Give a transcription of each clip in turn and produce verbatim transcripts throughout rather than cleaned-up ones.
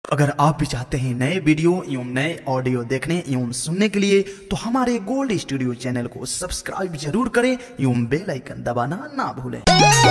अगर आप भी चाहते हैं नए वीडियो एवं नए ऑडियो देखने एवं सुनने के लिए तो हमारे गोल्ड स्टूडियो चैनल को सब्सक्राइब जरूर करें एवं बेल आइकन दबाना ना भूलें।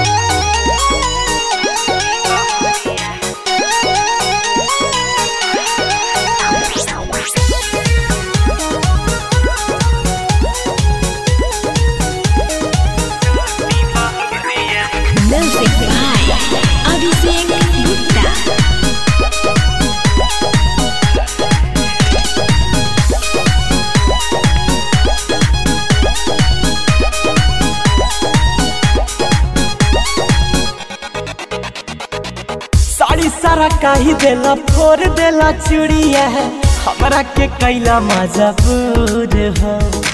साड़ी सारा काही देला फोर देला चूड़िया है हमरा के कैला मजबूर हो।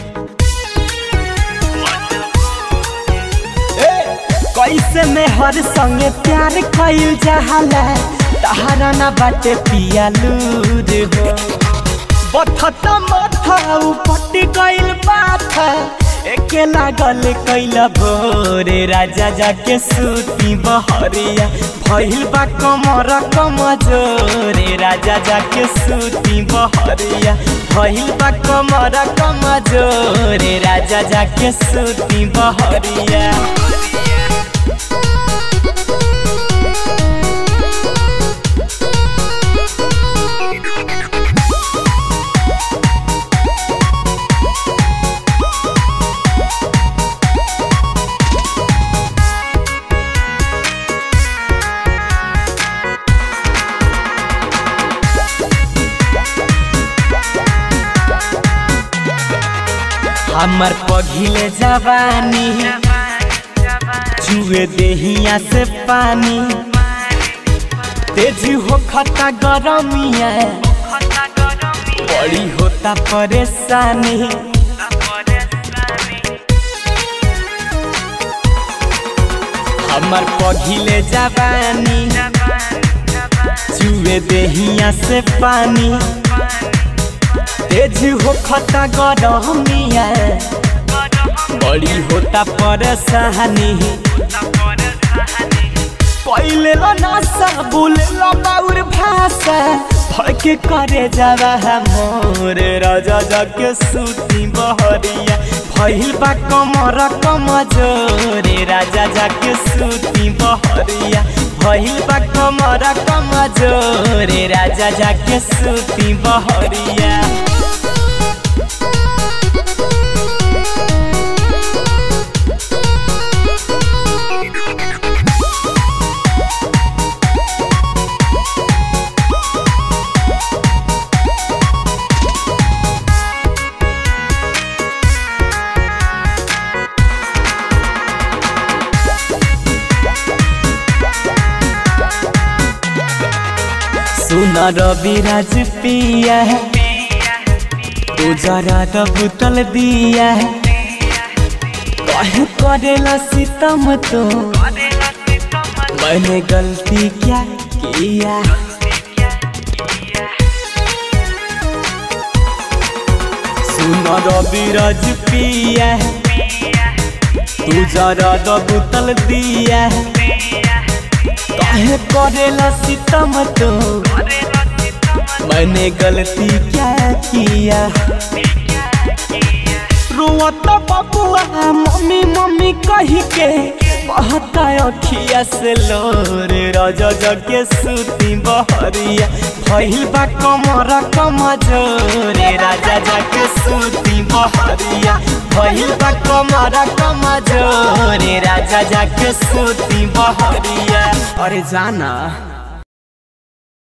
कैसे में हर संगे प्यार कइल जाला तहरा ना बाटे पिया लूर हो। बथता माथा उपट गइल बाथा एके लागल कैला भोरे राजा जाके सूती बहरिया भइल बा कमर कमजोरे राजा जाके सूती बहरिया भइल बा कमर कमजोरे राजा जाके सूती बहरिया। हमर पघिले जवानी चुए देहिया से पानी तेज हो खता गरमिया बड़ी होता परेशानी। हमर पघिले जवानी चुए देहिया से पानी तेज हो खता गरमिया बड़ी होता परेशानी। पहले नासा बोले बाउर भाषा भड़के करे जावा मोर राजा जाके सूती बहरिया भइल बा कमर कमजोरे राजा जाके सूती बहरिया भइल बा कमर कमजोरे राजा जाके सूती बहरिया। सुना रविराज पिया है तू जरा तो बुतल दिया है कहीं करेला सितम तो मैंने गलती क्या किया। सुना रविराज पिया है तू जरा तो बुतल दिया है काहे करेला सितम तो मैंने गलती क्या किया। रोता बबुआ मम्मी मम्मी कही के बहता अखिया से लोरे राजा जाके सूती बहरिया भइल बा कमर कमजोरे राजा जाके सूती बहरिया भइल बा कमर कमजोरे राजा जाके सूती बहरिया। अरे जाना।